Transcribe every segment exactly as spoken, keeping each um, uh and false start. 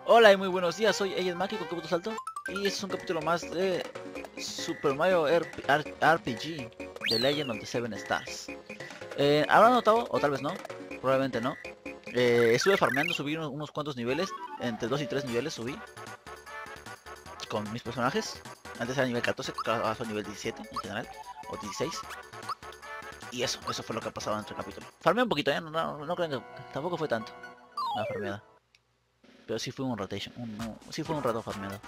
Hola y muy buenos días, soy Agent Maki con Kabuto Salto y este es un capítulo más de Super Mario R P G The Legend of the Seven Stars. eh, ¿Habrán notado? O tal vez no, probablemente no. eh, Estuve farmeando, subí unos, unos cuantos niveles, entre dos y tres niveles subí con mis personajes. Antes era nivel catorce, ahora soy nivel diecisiete en general, o dieciséis. Y eso, eso fue lo que ha pasado entre el capítulo. Farmeé un poquito, ¿eh? no, no, no creo que tampoco fue tanto la farmeada. Pero sí fue un rotation, un, no, sí fue un rato farmeado.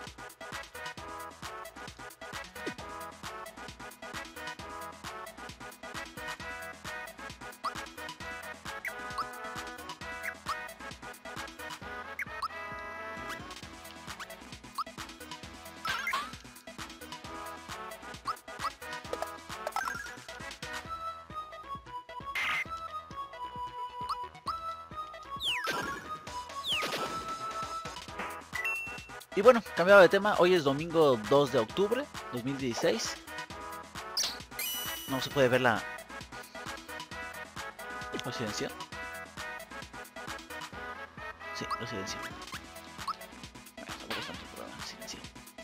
Y bueno, cambiado de tema, hoy es domingo dos de octubre dos mil dieciséis. No se puede ver la residencia. Sí, residencia. Bueno, tampoco es tanto problema, residencia.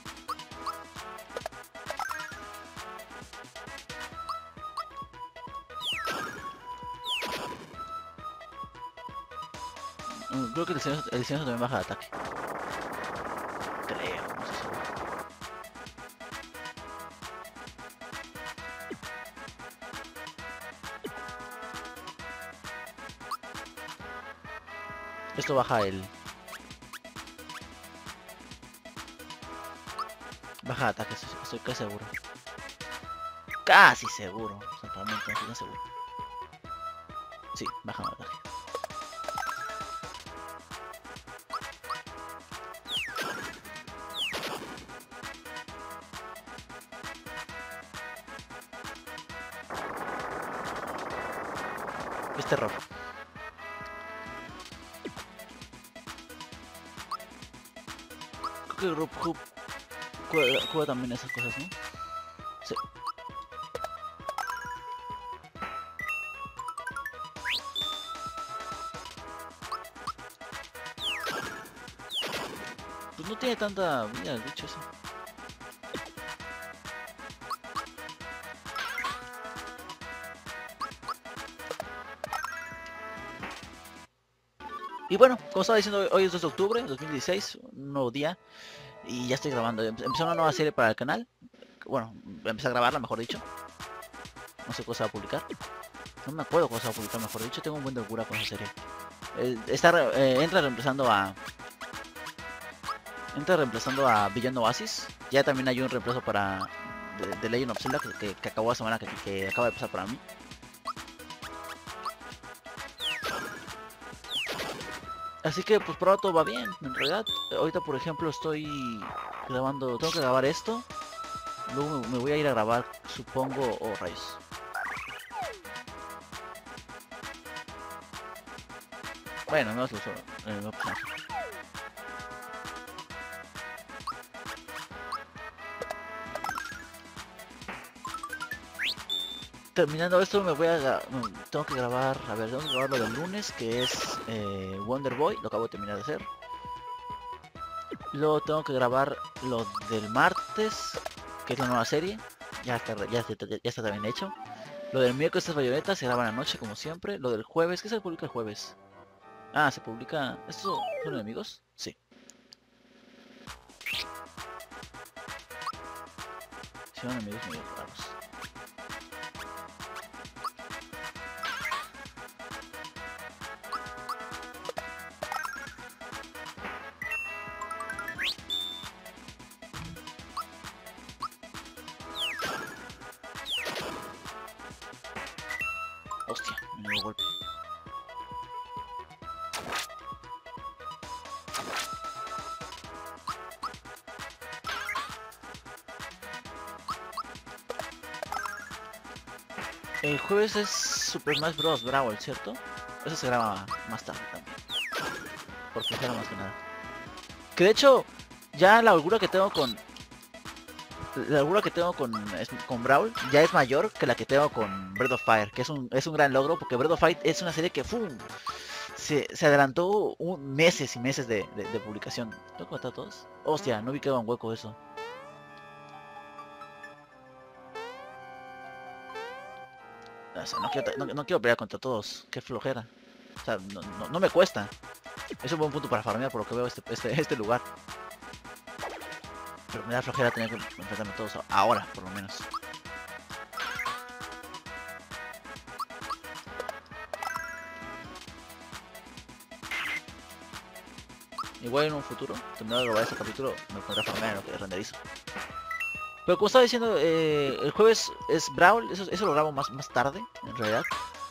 Mm, Creo que el silencio, el silencio también baja de ataque. Creo, no sé seguro. Esto baja el... Baja de ataque, estoy, estoy casi seguro. Casi seguro. O sea, realmente no estoy seguro. Sí, baja de ataque. Es terror. Creo que Group Hub juega, juega también esas cosas, ¿no? Sí. Pues no tiene tanta vida el bicho ese. Y bueno, como estaba diciendo, hoy es dos de octubre de dos mil dieciséis, un nuevo día. Y ya estoy grabando. Empecé una nueva serie para el canal. Bueno, empecé a grabarla, mejor dicho. No sé cuándo se va a publicar. No me acuerdo cuándo se va a publicar, mejor dicho. Tengo un buen de locura con esa serie. Eh, está, eh, entra reemplazando a... Entra reemplazando a Beyond Oasis. Ya también hay un reemplazo para... The, The Legend of Zelda que, que, que acabó la semana que, que acaba de pasar para mí. Así que pues por ahora todo va bien, en realidad. Ahorita por ejemplo estoy grabando, tengo que grabar esto. Luego me, me voy a ir a grabar, supongo, o oh, rayos. Bueno, no es lo solo, eh, no pasa nada. Terminando esto me voy a... Tengo que grabar, a ver, tengo que grabar lo del lunes, que es eh, Wonder Boy, lo acabo de terminar de hacer. Luego tengo que grabar lo del martes, que es la nueva serie, ya está, ya está, ya está también hecho. Lo del miércoles es Bayonetta, se graba en la noche como siempre. Lo del jueves, ¿qué se publica el jueves? Ah, se publica... ¿Estos son enemigos? Sí. Son enemigos medio raros. Hostia, me dio golpe. El jueves es Super Smash Bros. Brawl, ¿cierto? Eso se graba más tarde también. Por fijar más que nada. Que de hecho, ya la holgura que tengo con... La holgura que tengo con, con Brawl ya es mayor que la que tengo con Breath of Fire. Que es un, es un gran logro porque Breath of Fire es una serie que... ¡fum! Se, se adelantó un, meses y meses de, de, de publicación. ¿Tengo que matar a todos? Hostia, no vi que era un hueco eso. O sea, no quiero, no, no quiero pelear contra todos. Qué flojera. O sea, no, no, no me cuesta. Es un buen punto para farmear por lo que veo este, este, este lugar. Pero me da flojera tener que enfrentarme a todos ahora, por lo menos. Igual en un futuro, terminado de grabar este capítulo, me pondré a farmear en lo que renderizo. Pero como estaba diciendo, eh, el jueves es Brawl, eso, eso lo grabo más, más tarde, en realidad.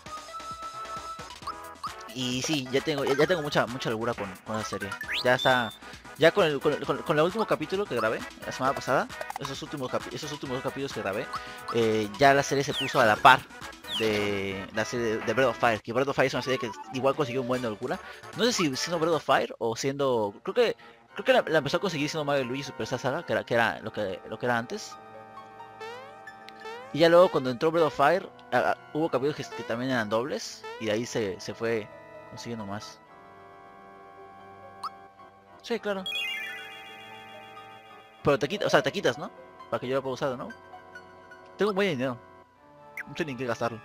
Y sí, ya tengo, ya, ya tengo mucha mucha locura con, con la serie. Ya está, ya con el, con, el, con, con el último capítulo que grabé la semana pasada, esos últimos capi esos últimos dos capítulos que grabé, eh, ya la serie se puso a la par de la serie de Breath of Fire. Que Breath of Fire es una serie que igual consiguió un buen de locura. No sé si siendo Breath of Fire o siendo, creo que creo que la, la empezó a conseguir siendo Mario y Luigi Super Star Saga, que era que era lo que lo que era antes. Y ya luego cuando entró Breath of Fire, a, a, hubo capítulos que, que también eran dobles y de ahí se, se fue consiguiendo más. Sí, claro. Pero te quitas, o sea, te quitas, ¿no? Para que yo lo pueda usar, ¿no? Tengo un buen dinero. No sé ni en qué gastarlo.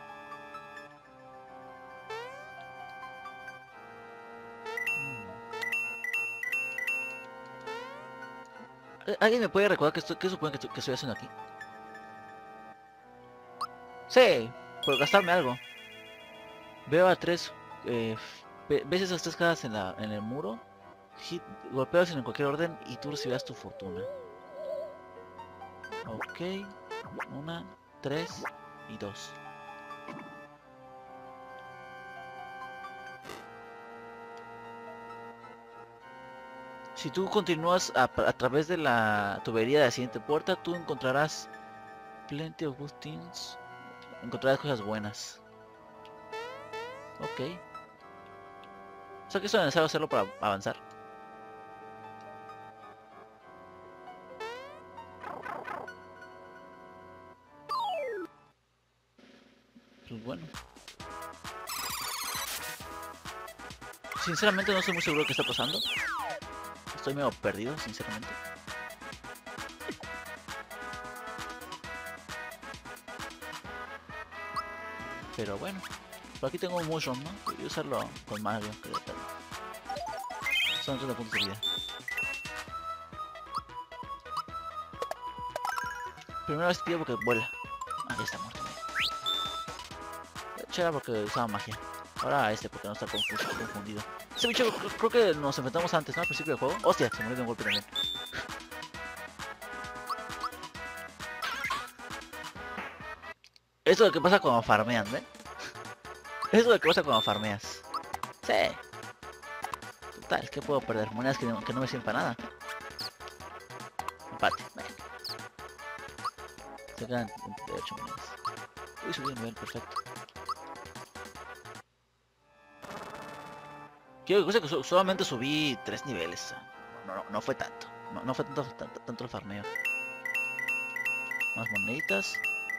Mm. ¿Alguien me puede recordar qué, estoy, qué supone que, estoy- que estoy haciendo aquí? Sí, por gastarme algo. Veo a tres... Eh, ve- ¿Ves esas tres caras en, la, en el muro? Hit, golpeas en cualquier orden y tú recibirás tu fortuna. Ok. Una, tres y dos. Si tú continúas a, a través de la tubería de la siguiente puerta, tú encontrarás plenty of good things. Encontrarás cosas buenas. Ok. O sea que eso es necesario hacerlo para avanzar. Pues bueno. Sinceramente no estoy muy seguro de qué está pasando. Estoy medio perdido, sinceramente. Pero bueno. Por aquí tengo un mushroom, ¿no? Voy a usarlo con Mario, creo que son treinta puntos de vida. Primera vez que porque vuela. Ah, ya está muerto. De hecho era porque usaba magia. Ahora este porque no está confuso, confundido. Ese bicho creo, creo que nos enfrentamos antes, ¿no? Al principio del juego. Hostia, se murió de un golpe también. Esto es lo que pasa cuando farmean, ¿eh? Eso es lo que pasa cuando farmeas. Sí. Total, ¿qué puedo perder? Monedas que no, que no me sirven para nada. Empate. Bueno, se quedan treinta y ocho monedas. Uy, subí de nivel, perfecto. Quiero que que solamente subí tres niveles. No, no, no fue tanto. No, no fue tanto, tanto, tanto el farmeo. Más moneditas.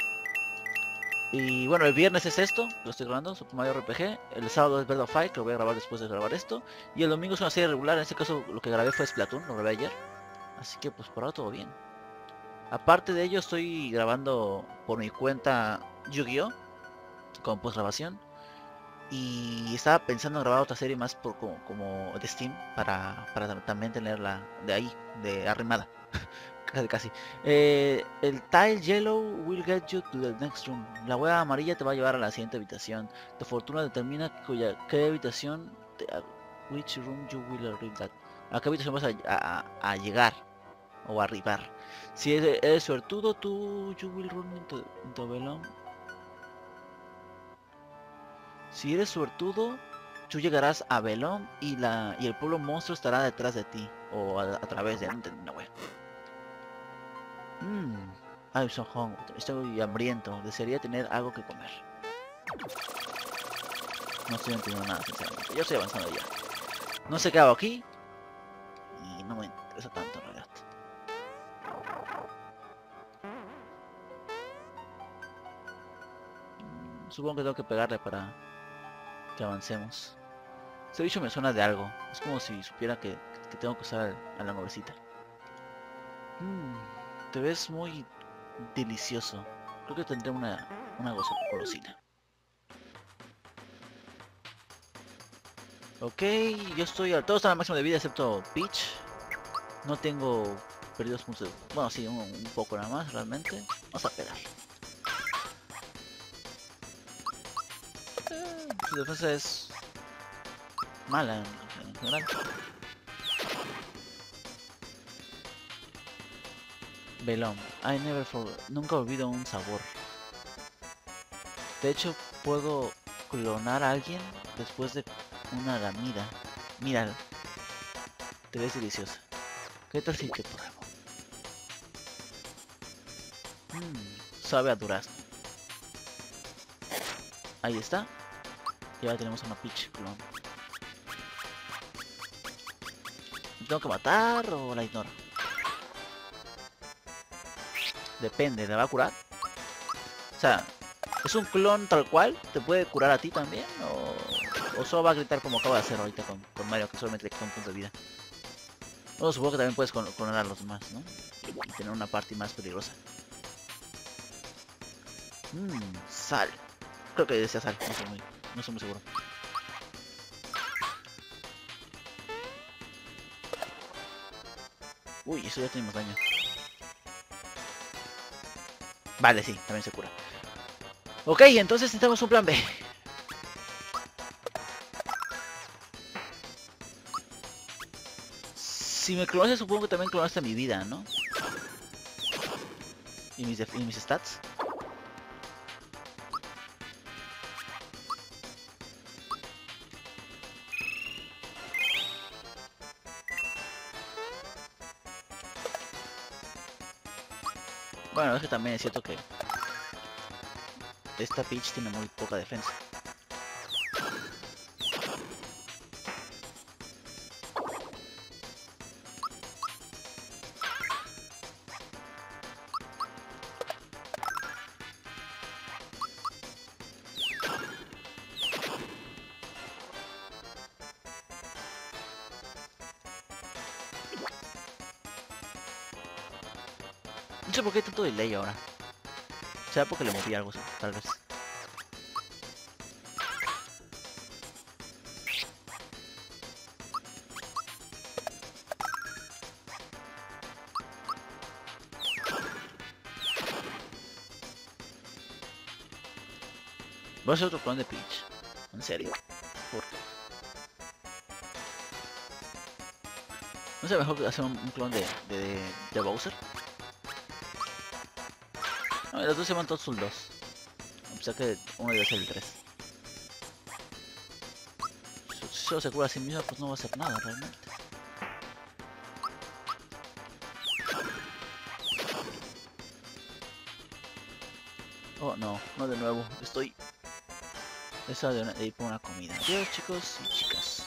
Y bueno, el viernes es esto, lo estoy grabando, Super Mario R P G. El sábado es Breath of Fire, que lo voy a grabar después de grabar esto. Y el domingo es una serie regular, en este caso lo que grabé fue Splatoon, lo grabé ayer. Así que pues por ahora todo bien. Aparte de ello estoy grabando por mi cuenta Yu-Gi-Oh! Con postgrabación. Y estaba pensando en grabar otra serie más por, como, como de Steam para, para también tenerla de ahí, de arrimada. Casi, casi. Eh, el tile yellow will get you to the next room. La hueá amarilla te va a llevar a la siguiente habitación. Tu fortuna determina cuya, qué habitación, te, a which room you will arrive at. A qué habitación vas a, a, a llegar o arribar. Si eres, eres suertudo, tú you will run into, into Belong. Si eres suertudo, tú llegarás a Belón y la y el pueblo monstruo estará detrás de ti o a, a través de él. No, güey. Mmm, I'm so hungry. Estoy hambriento. Desearía tener algo que comer. No estoy entendiendo nada, sinceramente. Yo estoy avanzando ya. No sé qué hago aquí y no me interesa tanto en realidad. Mm, supongo que tengo que pegarle para que avancemos. Este bicho me suena de algo. Es como si supiera que, que tengo que usar a la nubecita. Mm, te ves muy delicioso. Creo que tendré una, una gozo- golosina. Ok, yo estoy a... Todos están al máximo de vida excepto Peach. No tengo perdidos puntos de... Bueno, sí, un, un poco nada más realmente. Vamos a pegar. Eh, su defensa es mala en, en general. Velón. I never forgot. Nunca olvido un sabor. De hecho, puedo clonar a alguien después de una lamida. Mira, te ves deliciosa. ¿Qué tal si te pruebo? Mmm, sabe a durazno. Ahí está. Ya tenemos una Peach clon. ¿Me tengo que matar o la ignoro? Depende, ¿le va a curar? O sea, ¿es un clon tal cual? ¿Te puede curar a ti también? ¿O, o solo va a gritar como acaba de hacer ahorita con, con Mario, que solamente le quita un punto de vida? Bueno, supongo que también puedes clon- clonar a los demás, ¿no? Y tener una party más peligrosa. Mmm, sal. Creo que decía sal, no estoy muy, no estoy muy seguro. Uy, eso ya tenemos daño. Vale, sí, también se cura. Ok, entonces necesitamos un plan B. Si me clonaste, supongo que también clonaste mi vida, ¿no? Y mis, y mis stats. Bueno, es que también es cierto que esta Peach tiene muy poca defensa. No sé por qué hay tanto delay ahora. ¿Será porque le moví algo, tal vez? Voy a hacer otro clon de Peach. ¿En serio? ¿Por qué? ¿No sería mejor que hacer un, un clon de, de, de Bowser? No, los dos se llaman Toadstool dos. A pesar que uno debe ser el tres. Si solo se cura a sí mismo, pues no va a hacer nada realmente. Oh, no, no de nuevo. Estoy... Esa de, una, de ir por una comida. Adiós, chicos y chicas.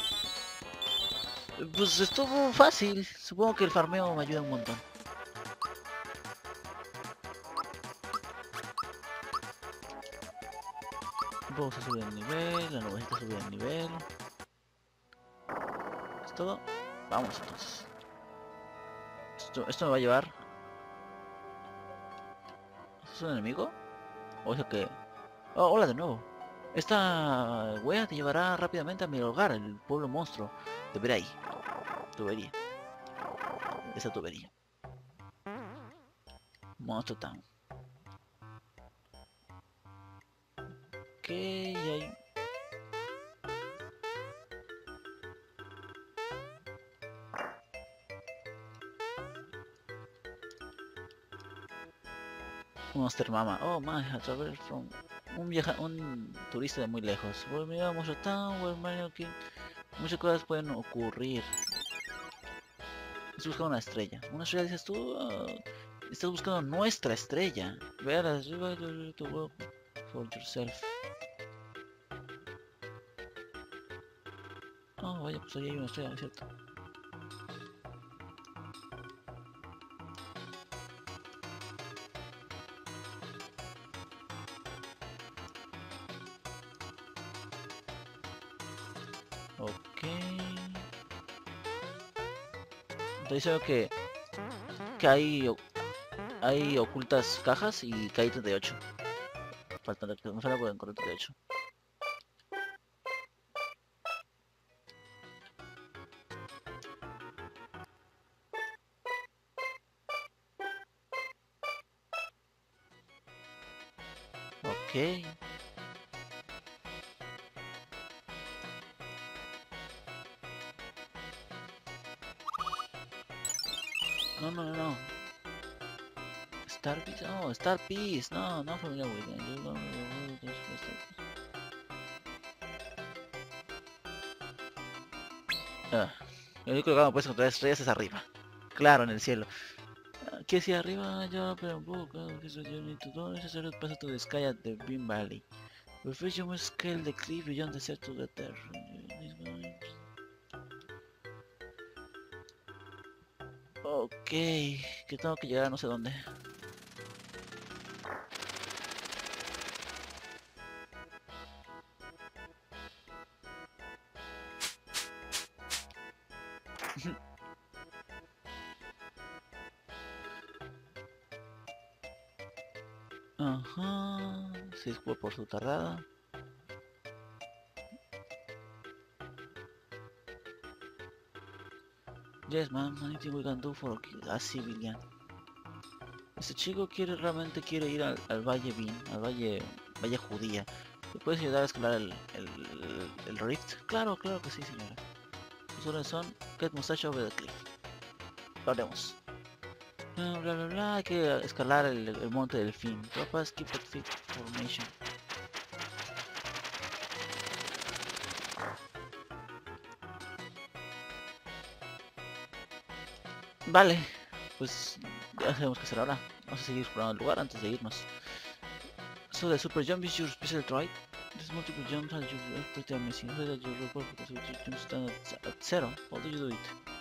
Pues estuvo fácil. Supongo que el farmeo me ayuda un montón. Vamos a subir el nivel, la nubecita sube el nivel. ¿Es todo? Vamos entonces. Esto, esto me va a llevar... ¿Es un enemigo? ¿O es el que...? Oh, hola de nuevo. Esta wea te llevará rápidamente a mi hogar, el pueblo monstruo. Te veré ahí. Tubería. Esa tubería. Monster Town. Ok, y hay... Monster Mama. Oh, my, a traveler from... Un viaja... un turista de muy lejos. Volver a Monster Town, where Mario King... Muchas cosas pueden ocurrir. Estoy buscando una estrella. ¿Una estrella dices tú? Oh, estás buscando nuestra estrella. Ve a la arriba to work for yourself. Oh, vaya, pues ahí hay una estrella, ¿cierto? Ok. Estoy diciendo que, que hay, o- hay ocultas cajas y que hay treinta y ocho. Falta, me falta por encontrar treinta y ocho. Ok. No, no, no, no. Star Piece. No, Star Piece. No, no familiar with it. You don't know what it is for Star Piece. Ah, el único lugar donde puedes encontrar estrellas es arriba. Claro, en el cielo. Aquí hacia arriba, ya, pero un poco. Que eso yo necesito. No es necesario pasar to the sky at the Beam Valley. But first you must scale the cliff beyond the set to get there. Ok, que tengo que llegar a no sé dónde. Ajá, se fue por su tardada. Yes, man, anything we can do for a civilian. Este chico quiere, realmente quiere ir al, al Valle Bean, al Valle, Valle Judía. ¿Me puedes ayudar a escalar el, el, el, el Rift? Claro, claro que sí, señora. Sus órdenes son Get Mustache over the cliff. Lo haremos. Bla, bla, bla, bla, hay que escalar el, el monte del fin. Tropas, keep at fit formation. Vale, pues ya sabemos qué hacer ahora. Vamos a seguir explorando el lugar antes de irnos. So the super jump is your special trait. This multiple jumps and your pretty amazing. So that your report because your jump stand at, at zero. How do you do it?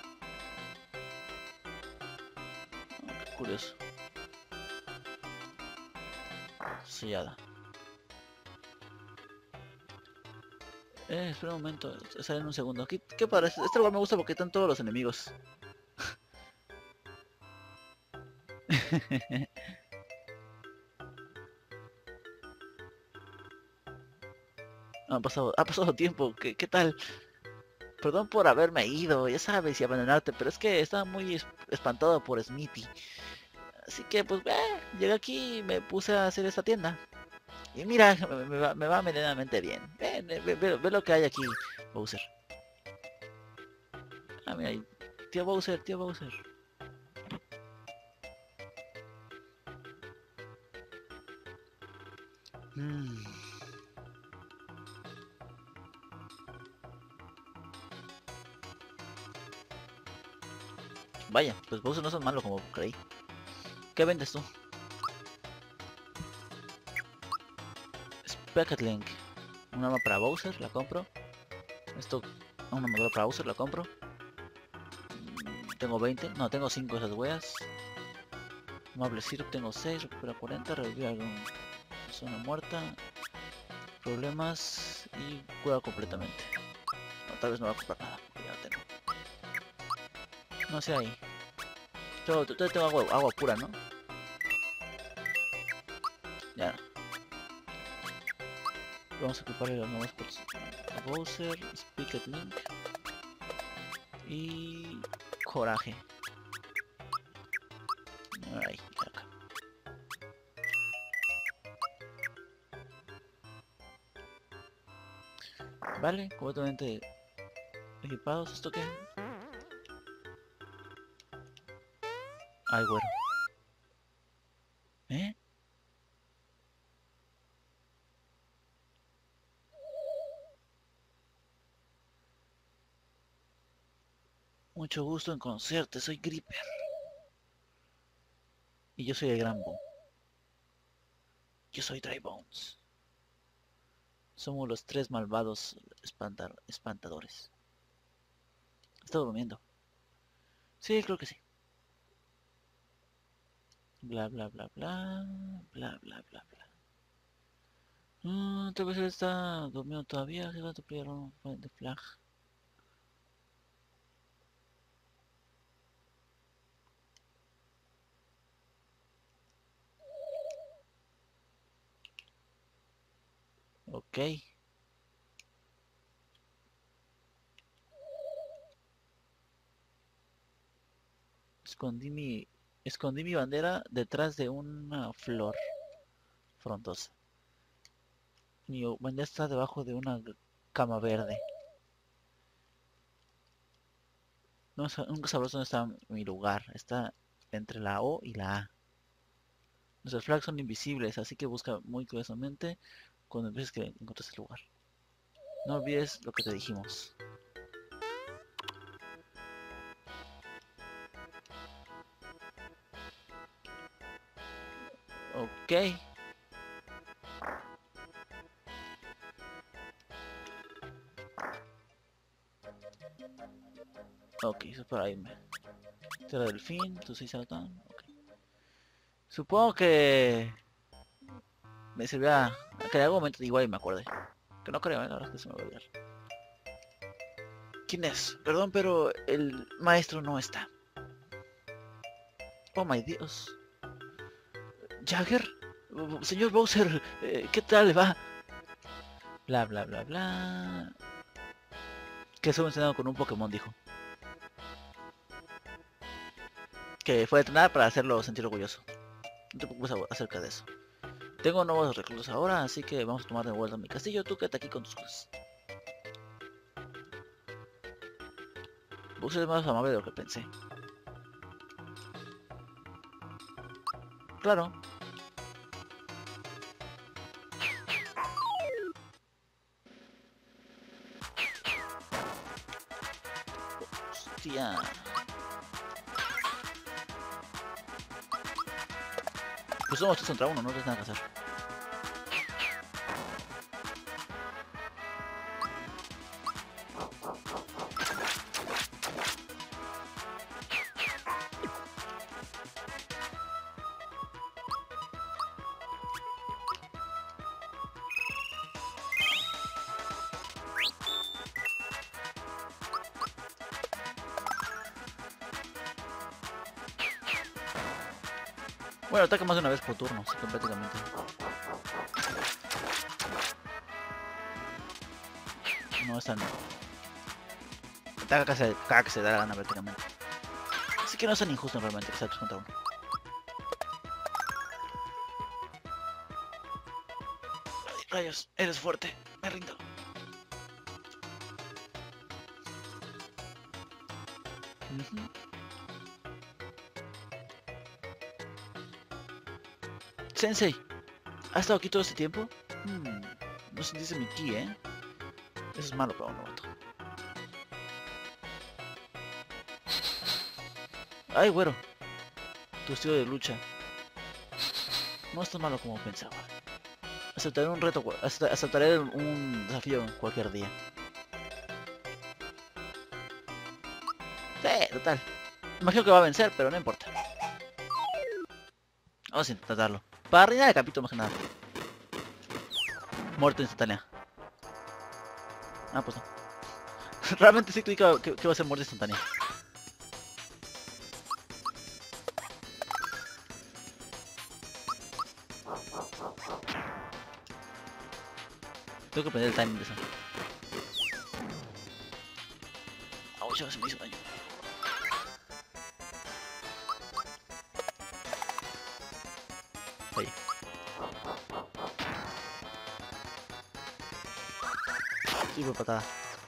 Ah, qué curioso. Sellada. Eh, espera un momento, sale en un segundo. ¿Qué, qué parece? Este lugar me gusta porque están todos los enemigos. Ha pasado, ha pasado tiempo, ¿qué, qué tal? Perdón por haberme ido, ya sabes, y abandonarte, pero es que estaba muy es- espantado por Smithy. Así que pues, eh, llegué aquí y me puse a hacer esta tienda. Y mira, me, me va, me va medianamente bien. Ven, ve, ve- ve- ve lo que hay aquí, Bowser. Ah, mira, ahí. Tío Bowser, tío Bowser. Mm, Vaya, pues Bowser no es tan malo como creí. ¿Qué vendes tú? Specket Link. Un arma para Bowser, la compro. Esto, una armadura para Bowser, la compro. Mm, Tengo veinte, no, tengo cinco de esas weas. Mable Syrup tengo seis, recupera cuarenta, revivir algún zona muerta. Problemas y cura completamente. No, tal vez no voy a comprar nada, porque ya lo tengo. No sé ahí. Tengo, tengo, tengo agua, agua pura, ¿no? Ya. Vamos a equiparle los nuevos pots a Bowser, Spigot Link y Coraje. Ahí, acá. Vale, completamente equipados. ¿Esto qué? Ay, güero. ¿Eh? Mucho gusto en conocerte, soy Gripper. Y yo soy el Gran Boo. Yo soy Dry Bones. Somos los tres malvados espantar espantadores. Está durmiendo. Sí, creo que sí. Bla bla bla bla. Bla bla bla bla. Mm, tal vez él está durmiendo todavía. Se va a toplar de flag. Ok. Escondí mi, escondí mi bandera detrás de una flor frondosa. Mi bandera está debajo de una g- cama verde. No, sa- nunca sabrás dónde está mi lugar. Está entre la O y la A. Nuestros flags son invisibles, así que busca muy cuidadosamente cuando empieces que encuentres el lugar. No olvides lo que te dijimos. Ok. Ok, eso es para irme. Tierra del fin, tú sí saltan. Ok. Supongo que me servirá. Que en algún momento igual y me acuerde. Que no creo, ¿eh? La verdad es que se me va a olvidar. ¿Quién es? Perdón, pero el maestro no está. Oh my Dios. Jagger, Uh, señor Bowser, eh, ¿qué tal le va? Bla bla bla bla. Que estuvo entrenado con un Pokémon, dijo. Que fue entrenada para hacerlo sentir orgulloso. No te preocupes a- acerca de eso. Tengo nuevos reclusos ahora, así que vamos a tomar de vuelta mi castillo. Tú quédate aquí con tus cosas. Bowser es más amable de lo que pensé. Claro. Hostia. Pues somos tres contra uno, no tienes nada que hacer. Bueno, ataca más de una vez por turno, así que prácticamente. No es tan. Ataca cada, cada que se da la gana prácticamente. Así que no es tan injusto realmente que sea tres contra uno. Rayos, eres fuerte. Me rindo. Ujú. Sensei, ¿has estado aquí todo este tiempo? Hmm, no sentiste mi ki, ¿eh? Eso es malo para un novato. Ay, güero, tu estilo de lucha no es tan malo como pensaba. Aceptaré un reto, cua- acepta- aceptaré un desafío cualquier día. Sí, total. Imagino que va a vencer, pero no importa. Vamos a intentarlo. Para reinar el capítulo más que nada. Muerte instantánea. Ah, pues no. Realmente sí creí que, que, que va a ser muerte instantánea. Tengo que aprender el timing de eso. Au, ya se me hizo daño. Oye. Sí, por patada.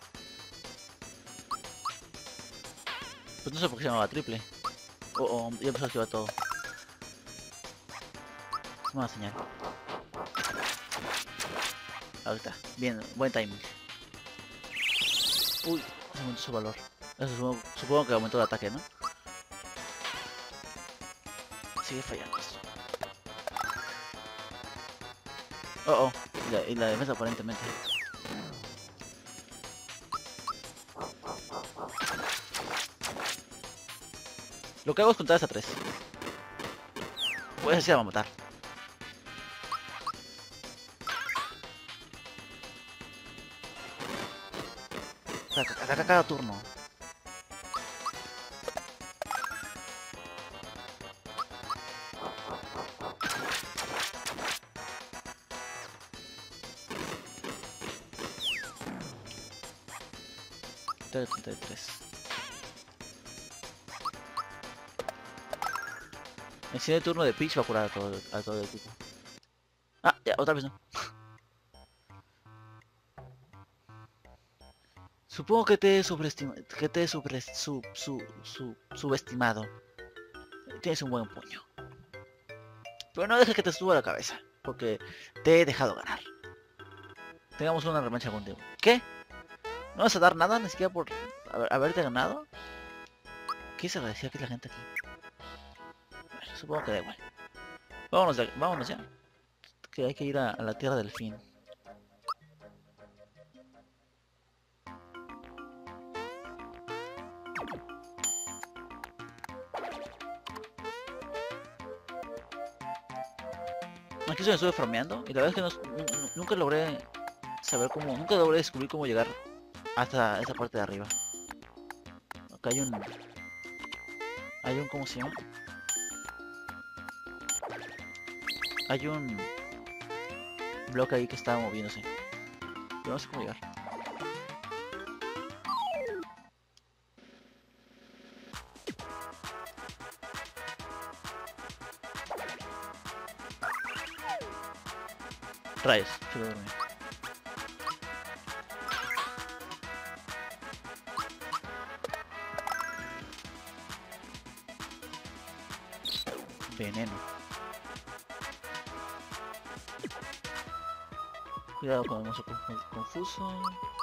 Pues no sé por qué se llamaba triple. Oh, oh, ya empezó a activar todo. Es mala señal. Ahorita. Bien, buen timing. Uy, se aumentó su valor. Eso supongo, supongo que aumentó el ataque, ¿no? Sigue fallando esto. Oh, oh. Y la, y la defensa aparentemente. Lo que hago es contar hasta tres. Pues así la va a matar. Ataca, ataca cada turno. treinta, treinta y tres. El siguiente turno de Peach va a curar a todo, a todo el equipo. Ah, ya, otra vez no. Supongo que te he sobreestima, que te he sobre, sub, su, su, subestimado. Tienes un buen puño. Pero no dejes que te suba la cabeza, porque te he dejado ganar. Tengamos una revancha contigo. ¿Qué? ¿No vas a dar nada ni siquiera por haber, haberte ganado? ¿Qué se agradecía aquí la gente aquí? Bueno, supongo que da igual. Vámonos, de, vámonos ya. Que hay que ir a, a la tierra del fin. Aquí se me estuve farmeando y la verdad es que no, nunca logré saber cómo, nunca logré descubrir cómo llegar hasta esa parte de arriba. Acá hay un, hay un, ¿cómo se llama? Hay un bloque ahí que está moviéndose. Pero no sé cómo llegar. Rayos, se lo dormí. Veneno. Cuidado con el monstruo confuso.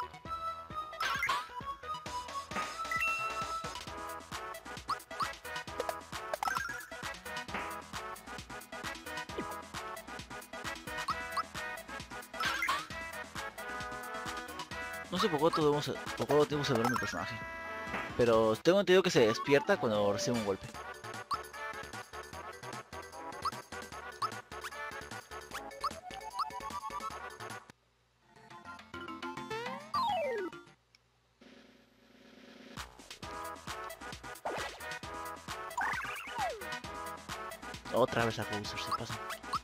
No sé por cuánto debemos, por cuánto tiempo se duerme mi personaje. Pero tengo entendido que se despierta cuando recibe un golpe. Otra vez a Bowser se pasa.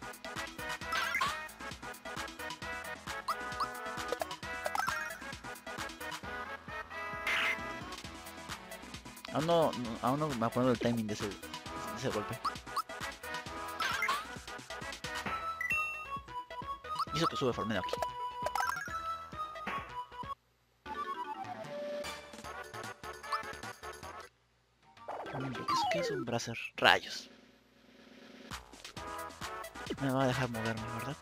Aún no, no, aún no me acuerdo el timing de ese, de ese golpe. Y eso que sube farmeo aquí. Mm, ¿Qué es, qué es un bracer? Rayos. Me va a dejar moverme, ¿verdad?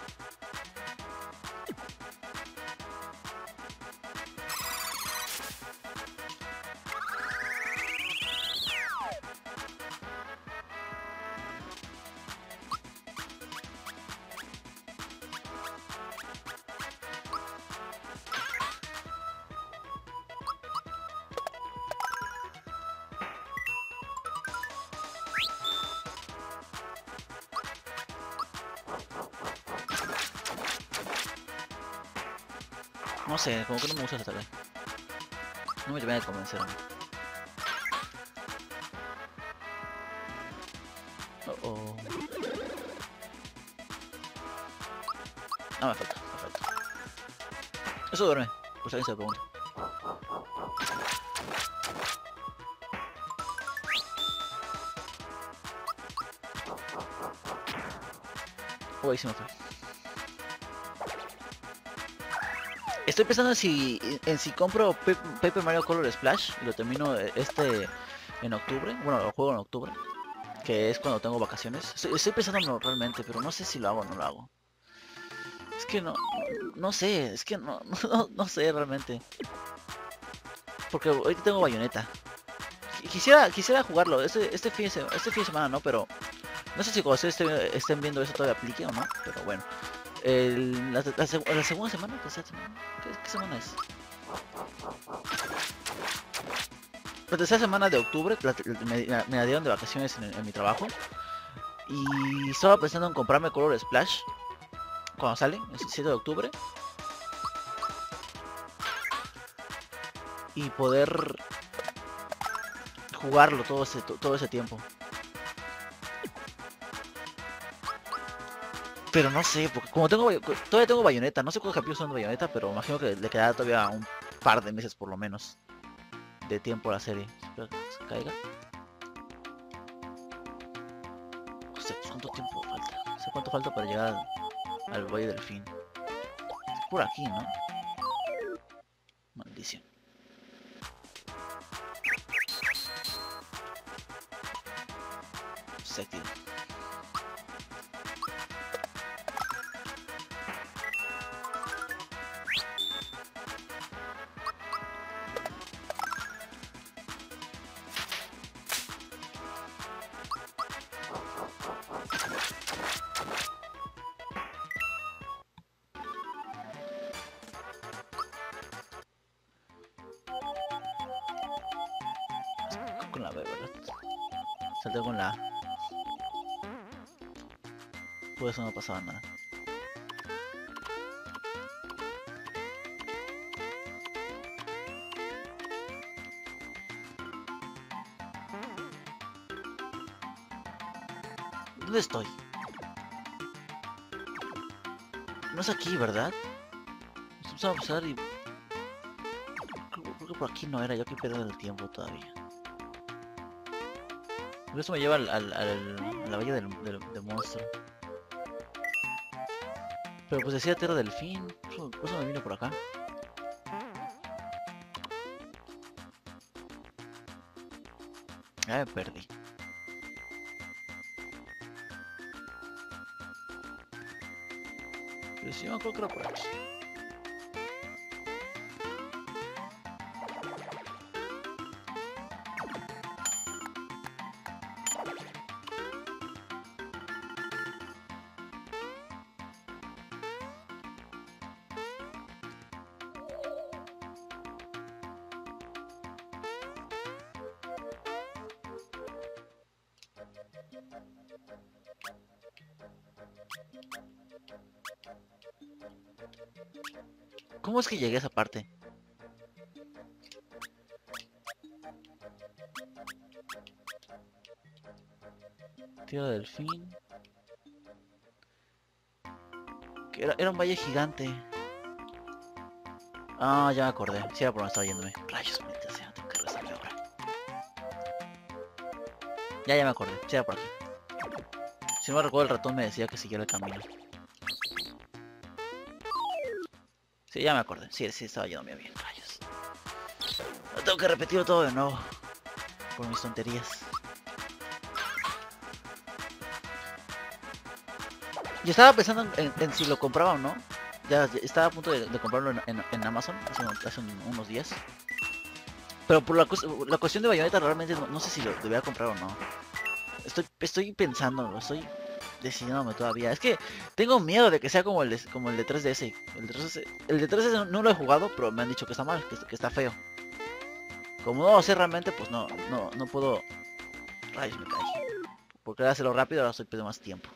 No sé, como que no me gusta esta ataque. No me termina de convencer. Oh, oh. No, me falta, me falta. Eso duerme, por si alguien se lo pregunta. Oh, ahí se me fue. Estoy pensando en si, en si compro Pe Paper Mario Color Splash y lo termino este en octubre. Bueno, lo juego en octubre, que es cuando tengo vacaciones. Estoy, estoy pensando no, realmente, pero no sé si lo hago o no lo hago. Es que no, no sé, es que no, no, no sé realmente. Porque ahorita tengo Bayonetta. Quisiera, quisiera jugarlo este, este, fin de semana, este fin de semana, no, pero no sé si cuando ustedes estén, estén viendo eso todavía aplique o no, pero bueno. El, la, la, la, la segunda semana, ¿qué, ¿qué, ¿qué semana es? La tercera semana de octubre, la, me, me la dieron de vacaciones en, en mi trabajo. Y estaba pensando en comprarme Color Splash cuando sale, el siete de octubre. Y poder jugarlo todo ese, todo ese tiempo. Pero no sé, porque como tengo todavía tengo Bayonetta, no sé cuántos capítulos son de Bayonetta, pero imagino que le quedará todavía un par de meses por lo menos. de tiempo la serie. Espero que se caiga. No sé cuánto tiempo falta. No sé cuánto falta para llegar al, al Valle del Fin. Es por aquí, ¿no? Maldición. Séptimo. Con la B, ¿verdad? Salté con la A. Por eso no pasaba nada. ¿Dónde estoy? No es aquí, ¿verdad? Vamos a pasar y... Creo, creo que por aquí no era, yo aquí pierdo el tiempo todavía. Por eso me lleva al, al, al- a la valla del, del, del monstruo. Pero pues decía Tierra del Fin, por eso, por eso me vino por acá. Ya me perdí. Pero sí me acuerdo que era por aquí. ¿Cómo es que llegué a esa parte? Tierra del Fin. Que era, era un valle gigante. Ah, ya me acordé. Sí, era por donde estaba yéndome. Rayos, maldita sea, tengo que regresarme ahora. Ya, ya me acordé. Sí, era por aquí. Si no me recuerdo, el ratón me decía que siguiera el camino. Sí, ya me acordé. Sí, sí, estaba yéndome bien. Rayos. No tengo que repetirlo todo de nuevo. Por mis tonterías. Yo estaba pensando en, en- en si lo compraba o no. Ya, ya estaba a punto de, de comprarlo en, en- en Amazon hace, un- hace un- unos días. Pero por la, cues- la cuestión de Bayonetta realmente no, no sé si lo debería comprar o no. Estoy, estoy pensando, estoy decidiéndome todavía. Es que tengo miedo de que sea como el de, como el de tres D S. El de tres D S, el de tres D S no, no lo he jugado, pero me han dicho que está mal, que, que está feo. Como no lo sé realmente, pues no, no, no puedo... Rayos, me caí. Porque ahora hacerlo rápido, ahora estoy perdiendo más tiempo.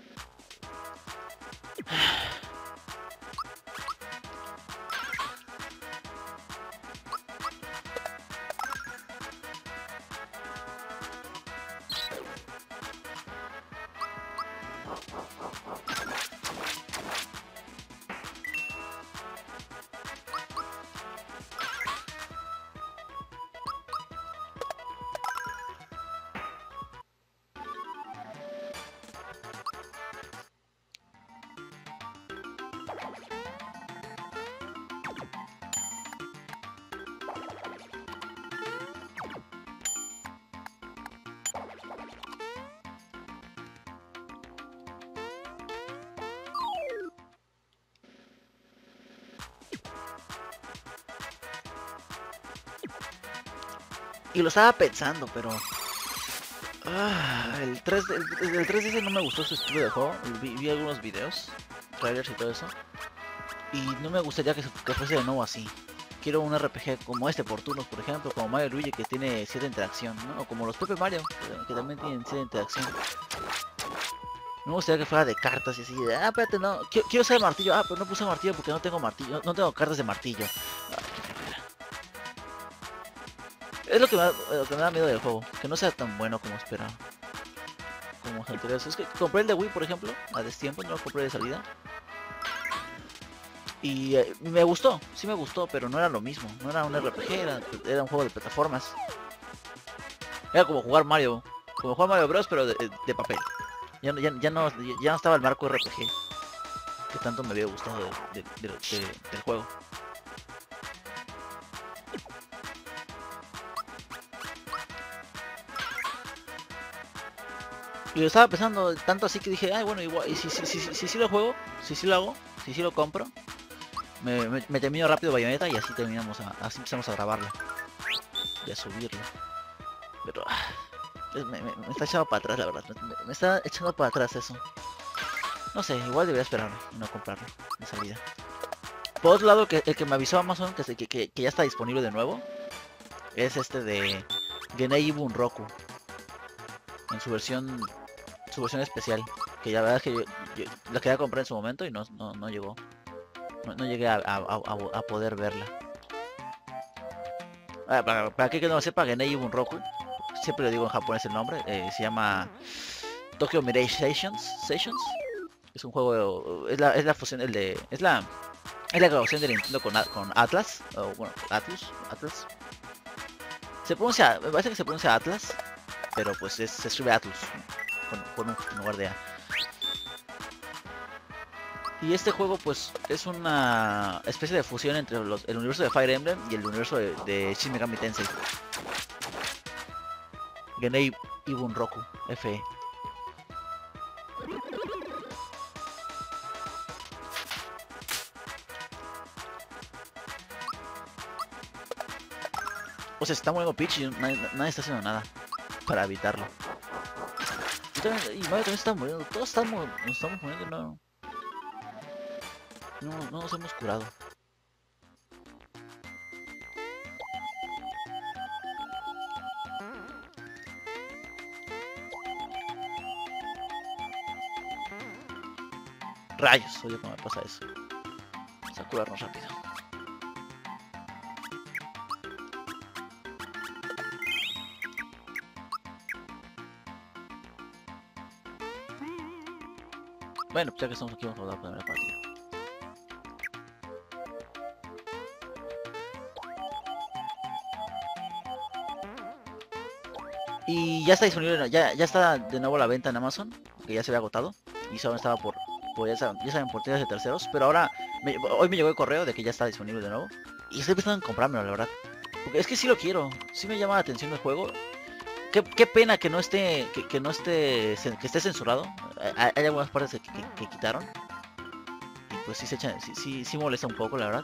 Y lo estaba pensando, pero... Ah, el, tres, el, el tres D S no me gustó su estilo de juego. Vi, vi algunos videos, trailers y todo eso. Y no me gustaría que, que fuese de nuevo así. Quiero un R P G como este por turnos, por ejemplo, como Mario y Luigi que tiene cierta interacción, ¿no? O como los Pepe Mario, que, que también tienen cierta interacción. No me gustaría que fuera de cartas y así, de, ah, espérate, no, quiero, quiero usar el martillo, ah, pero no puse martillo porque no tengo martillo, no tengo cartas de martillo. Ah, qué flojera. Es lo que, me da, lo que me da miedo del juego, que no sea tan bueno como esperaba. Como los anteriores. Es que compré el de Wii, por ejemplo, a destiempo, no lo compré de salida. Y eh, me gustó, sí me gustó, pero no era lo mismo. No era un R P G, era, era un juego de plataformas. Era como jugar Mario, como jugar Mario Bros, pero de, de papel. Ya, no- ya, ya, no, ya no estaba el marco R P G que tanto me había gustado de, de- de- de- del juego. Y lo estaba pensando tanto así que dije, ay bueno, igual, y si si, si, si, si, si lo juego, si si lo hago, si si lo compro, me, me, me termino rápido Bayonetta y así terminamos, a, así empezamos a grabarlo y a subirlo. Pero ah, es- me, me- me está echando para atrás la verdad, me, me está echando para atrás eso. No sé, igual debería esperarme y no comprarlo de salida. Por otro lado, que, el que me avisó Amazon que, se- que, que, que ya está disponible de nuevo es este de Genei Bunroku en su versión su versión especial. Que la verdad es que yo, yo la quería comprar en su momento y no, no, no llegó. No, no llegué a, a, a, a poder verla. Ah, para, para aquel que no lo sepa, Genei Bunroku, siempre le digo en japonés el nombre, eh, se llama Tokyo Mirage Sessions. Sessions. Es un juego, es la, es la fusión, el de, es la, es la grabación de Nintendo con, con Atlas, o bueno, Atlus, Atlas. Se pronuncia, me parece que se pronuncia Atlas, pero pues es, se escribe Atlus, con, con un en lugar de A. Y este juego pues es una especie de fusión entre los, el universo de Fire Emblem y el universo de, de Shin Megami Tensei. Genei Ibunroku, F E. O sea, se está muriendo Peach y nadie, nadie está haciendo nada para evitarlo. Y, también, y Mario también está muriendo, todos estamos, nos estamos muriendo, no, no, no nos hemos curado. Rayos, oye cómo me pasa eso. Vamos a curarnos rápido. Bueno, pues ya que estamos aquí vamos a jugar la primera partida. Y ya está disponible, ya, ya está de nuevo a la venta en Amazon, que ya se había agotado. Y solo estaba por, por ya, saben, ya saben, por tiendas de terceros. Pero ahora, me- hoy me llegó el correo de que ya está disponible de nuevo. Y estoy pensando en comprármelo, la verdad. Porque es que sí lo quiero, sí me llama la atención el juego. Qué, qué pena que no esté, que, que no esté, cen- que esté censurado. Hay, hay algunas partes que, que- que quitaron. Y pues sí se echa, sí, sí, sí molesta un poco, la verdad.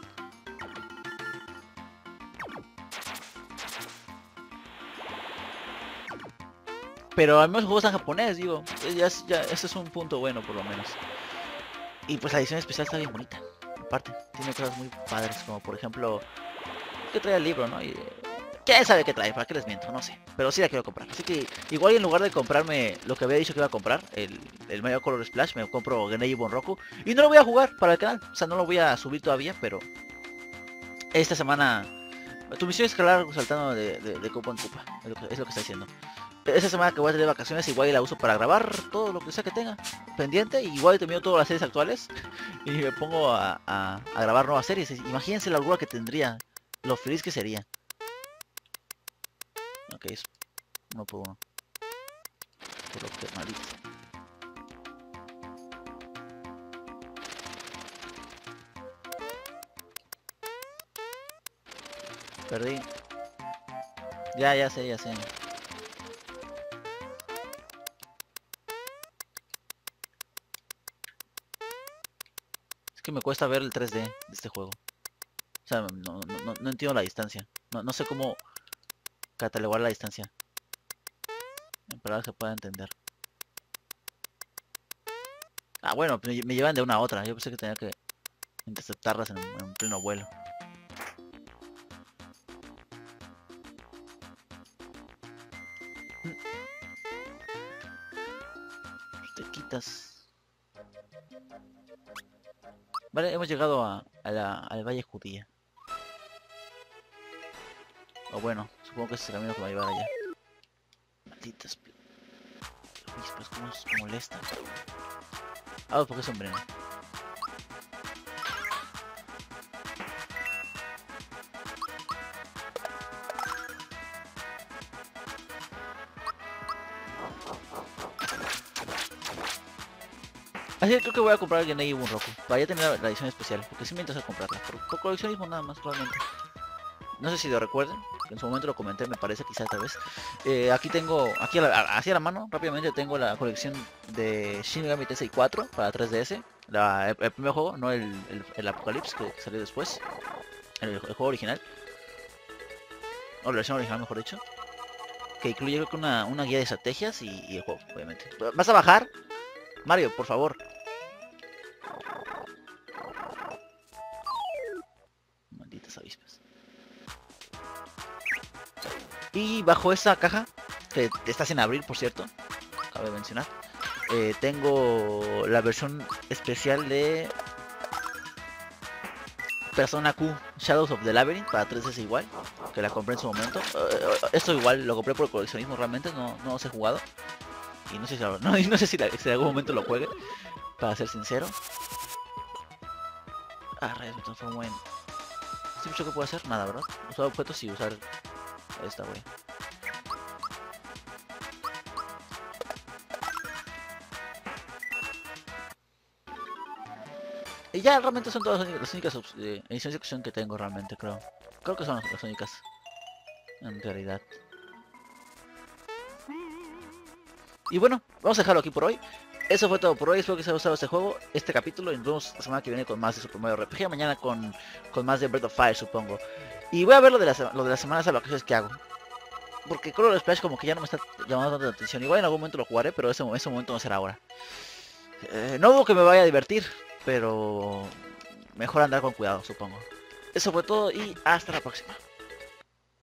Pero al menos el juego está en japonés, digo. eh, Ya, es- ya, ese es un punto bueno, por lo menos. Y pues la edición especial está bien bonita. Aparte, tiene cosas muy padres, como por ejemplo, que trae el libro, ¿no? Y, eh, ¿quién sabe qué trae? ¿Para qué les miento? No sé. Pero sí la quiero comprar. Así que igual y en lugar de comprarme lo que había dicho que iba a comprar, el, el Mario Color Splash, me compro Genei Bunroku. Y no lo voy a jugar para el canal. O sea, no lo voy a subir todavía, pero esta semana... Tu misión es escalar saltando de, de, de copa en copa. Es lo, que, es lo que está diciendo. Esa semana que voy a tener vacaciones, igual la uso para grabar todo lo que sea que tenga pendiente. Igual termino todas las series actuales y me pongo a, a, a grabar nuevas series. Imagínense la locura que tendría, lo feliz que sería. Ok, es uno por uno. Por lo que maldito. Perdí. Ya, ya sé, ya sé. Es que me cuesta ver el tres D de este juego. O sea, no, no, no, no entiendo la distancia. No, no sé cómo catalogar la distancia. En palabras que pueda entender. Ah, bueno, me, me llevan de una a otra. Yo pensé que tenía que interceptarlas en, en pleno vuelo. Te quitas. Vale, hemos llegado a, a la, al Valle Judía. O bueno, supongo que ese es el camino que me va a llevar allá. Malditas avispas, cómo nos molestan. Ah, porque es un veneno. Así que creo que voy a comprar el Gennady Bunroku. Para ya tener la, la edición especial. Porque sí me interesa comprarla. Por, por coleccionismo nada más, realmente. No sé si lo recuerden. En su momento lo comenté, me parece, quizás tal vez. Eh, aquí tengo, aquí a la, a, hacia la mano, rápidamente tengo la colección de Shin Megami Tensei cuatro para tres D S. La, el, el primer juego, no el, el, el Apocalypse que salió después. El, el juego original. O la versión original, mejor dicho. Que incluye creo que una, una guía de estrategias y, y el juego, obviamente. ¿Vas a bajar? Mario, por favor. Malditas avispas. Y bajo esa caja, que está sin abrir, por cierto, cabe mencionar, eh, tengo la versión especial de Persona Q Shadows of the Labyrinth para tres D S igual, que la compré en su momento. Uh, esto igual lo compré por coleccionismo, realmente no, no os he jugado. Y no sé si, no, no sé si, la, si en algún momento lo juegue, para ser sincero. Ah, rayos, me transformo en... ¿Sí mucho que puedo hacer? Nada, ¿verdad? Usar objetos y usar esta, wey. Y ya realmente son todas las únicas eh, ediciones de opción que tengo realmente, creo. Creo que son las, las únicas. En realidad. Y bueno, vamos a dejarlo aquí por hoy. Eso fue todo por hoy, espero que os haya gustado este juego, este capítulo, y nos vemos la semana que viene con más de Super Mario R P G, mañana con, con más de Breath of Fire, supongo. Y voy a ver lo de, la, lo de las semanas a lo que es que hago. Porque Color Splash como que ya no me está llamando tanta la atención. Igual en algún momento lo jugaré, pero ese, ese momento no será ahora. Eh, no dudo que me vaya a divertir, pero mejor andar con cuidado, supongo. Eso fue todo y hasta la próxima.